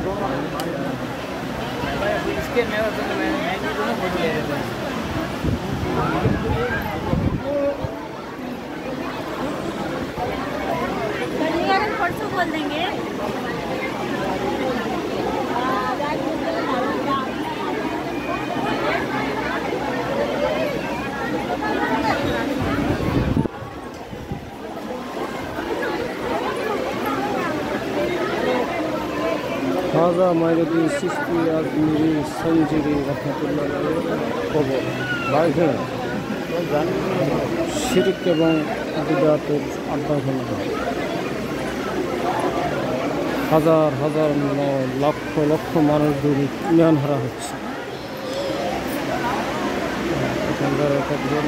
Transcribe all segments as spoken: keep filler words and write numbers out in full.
इसके मैं मैं दोनों फोटो ले रहे थे। परसों बोल देंगे। खाजा माइनुद्दीन चिश्ती आजमिरी संजीरी रहमतुल्लाह কবর বাইরে শিরক এবং বিদআতের আড্ডাখানা। হাজার হাজার নয় লক্ষ লক্ষ মানুষ দৈনিক ইমান হারা হচ্ছে। এখানকার এক একজন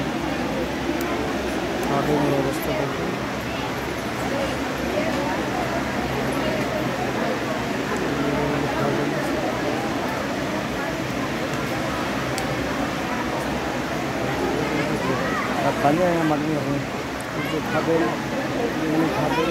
আগুনের অবস্থা দেখে खाने हैं मगनी हैं जो खाते खाते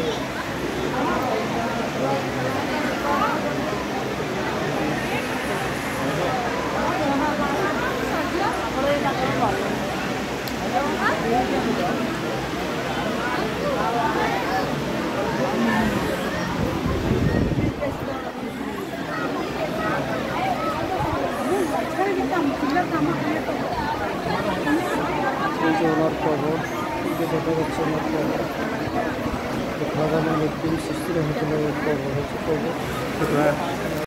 ওনার কবর দেখা যাচ্ছে ওনার কবর খাজা মাইনুদ্দীন চিশতি রহমতুল্লাহ কবর হচ্ছে কবর।